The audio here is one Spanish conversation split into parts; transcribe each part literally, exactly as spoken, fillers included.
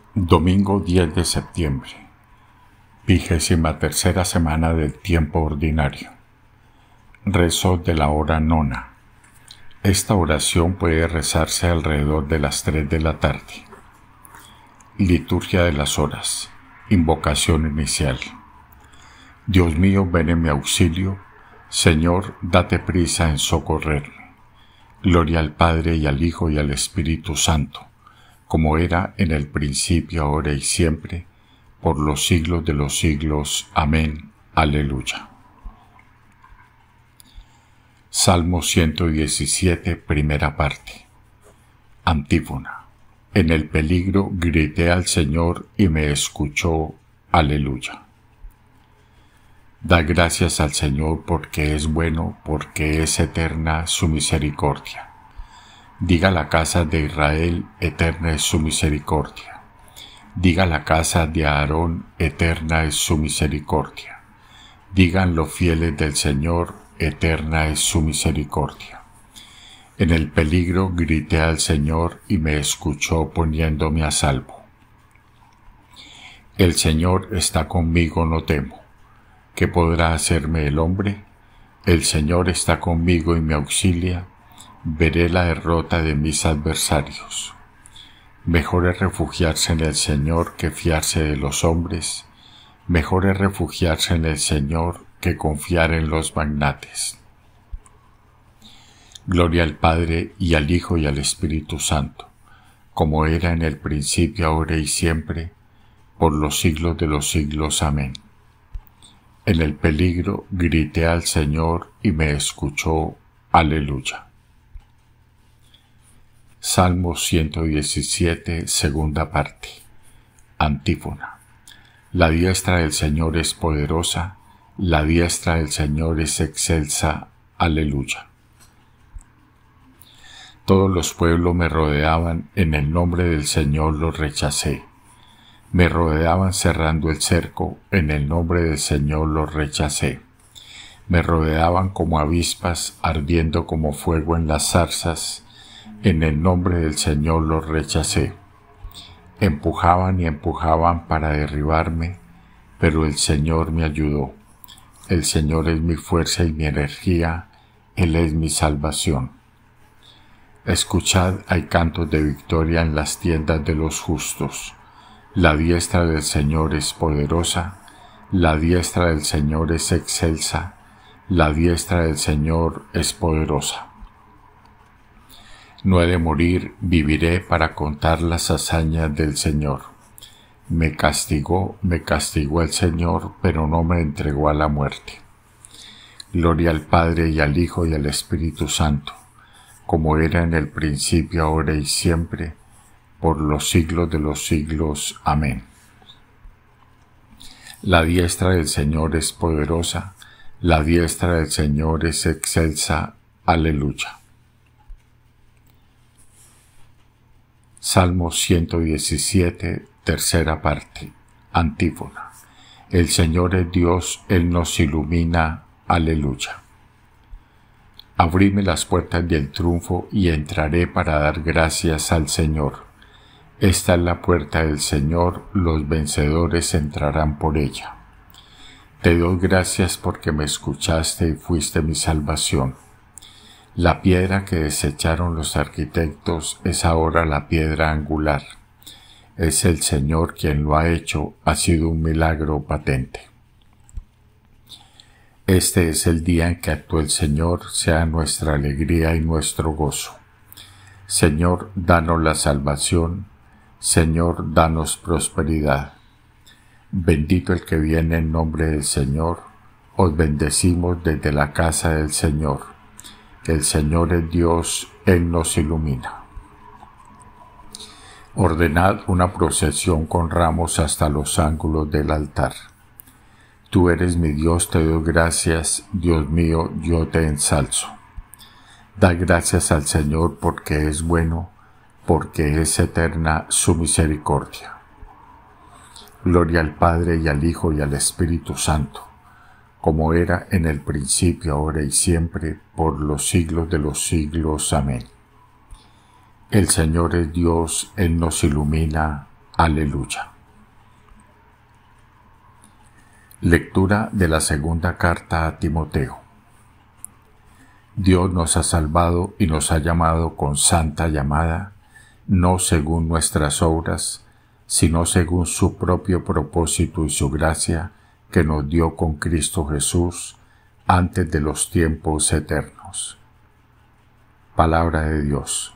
Domingo diez de septiembre, vigésima tercera semana del tiempo ordinario. Rezo de la hora nona. Esta oración puede rezarse alrededor de las tres de la tarde. Liturgia de las horas. Invocación inicial. Dios mío, ven en mi auxilio. Señor, date prisa en socorrerme. Gloria al Padre y al Hijo y al Espíritu Santo, como era en el principio, ahora y siempre, por los siglos de los siglos. Amén. Aleluya. Salmo ciento diecisiete, primera parte. Antífona. En el peligro grité al Señor y me escuchó. Aleluya. Da gracias al Señor porque es bueno, porque es eterna su misericordia. Diga la casa de Israel, eterna es su misericordia. Diga la casa de Aarón, eterna es su misericordia. Digan los fieles del Señor, eterna es su misericordia. En el peligro grité al Señor y me escuchó poniéndome a salvo. El Señor está conmigo, no temo. ¿Qué podrá hacerme el hombre? El Señor está conmigo y me auxilia. Veré la derrota de mis adversarios. Mejor es refugiarse en el Señor que fiarse de los hombres. Mejor es refugiarse en el Señor que confiar en los magnates. Gloria al Padre y al Hijo y al Espíritu Santo, como era en el principio, ahora y siempre, por los siglos de los siglos. Amén. En el peligro grité al Señor y me escuchó. Aleluya. Salmo ciento diecisiete, segunda parte. Antífona. La diestra del Señor es poderosa, la diestra del Señor es excelsa. Aleluya. Todos los pueblos me rodeaban, en el nombre del Señor los rechacé. Me rodeaban cerrando el cerco, en el nombre del Señor los rechacé. Me rodeaban como avispas, ardiendo como fuego en las zarzas, en el nombre del Señor los rechacé. Empujaban y empujaban para derribarme, pero el Señor me ayudó. El Señor es mi fuerza y mi energía, Él es mi salvación. Escuchad, hay cantos de victoria en las tiendas de los justos. La diestra del Señor es poderosa, la diestra del Señor es excelsa, la diestra del Señor es poderosa. No he de morir, viviré para contar las hazañas del Señor. Me castigó, me castigó el Señor, pero no me entregó a la muerte. Gloria al Padre y al Hijo y al Espíritu Santo, como era en el principio, ahora y siempre, por los siglos de los siglos. Amén. La diestra del Señor es poderosa, la diestra del Señor es excelsa. Aleluya. Salmo ciento diecisiete, tercera parte. Antífona. El Señor es Dios, Él nos ilumina. Aleluya. Abrime las puertas del triunfo y entraré para dar gracias al Señor. Esta es la puerta del Señor, los vencedores entrarán por ella. Te doy gracias porque me escuchaste y fuiste mi salvación. La piedra que desecharon los arquitectos es ahora la piedra angular. Es el Señor quien lo ha hecho, ha sido un milagro patente. Este es el día en que actuó el Señor, sea nuestra alegría y nuestro gozo. Señor, danos la salvación. Señor, danos prosperidad. Bendito el que viene en nombre del Señor. Os bendecimos desde la casa del Señor. El Señor es Dios, Él nos ilumina. Ordenad una procesión con ramos hasta los ángulos del altar. Tú eres mi Dios, te doy gracias, Dios mío, yo te ensalzo. Da gracias al Señor porque es bueno, porque es eterna su misericordia. Gloria al Padre y al Hijo y al Espíritu Santo, como era en el principio, ahora y siempre, por los siglos de los siglos. Amén. El Señor es Dios, Él nos ilumina. Aleluya. Lectura de la segunda carta a Timoteo. Dios nos ha salvado y nos ha llamado con santa llamada, no según nuestras obras, sino según su propio propósito y su gracia que nos dio con Cristo Jesús antes de los tiempos eternos. Palabra de Dios.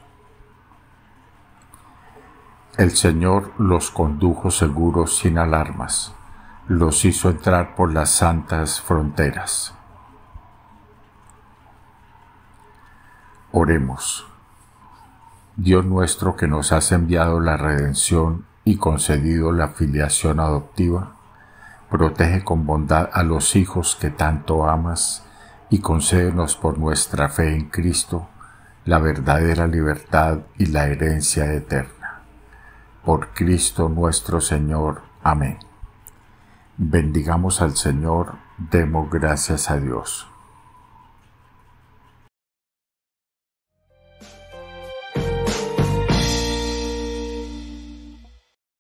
El Señor los condujo seguros sin alarmas, los hizo entrar por las santas fronteras. Oremos. Dios nuestro, que nos has enviado la redención y concedido la filiación adoptiva, protege con bondad a los hijos que tanto amas y concédenos por nuestra fe en Cristo la verdadera libertad y la herencia eterna. Por Cristo nuestro Señor. Amén. Bendigamos al Señor, demos gracias a Dios.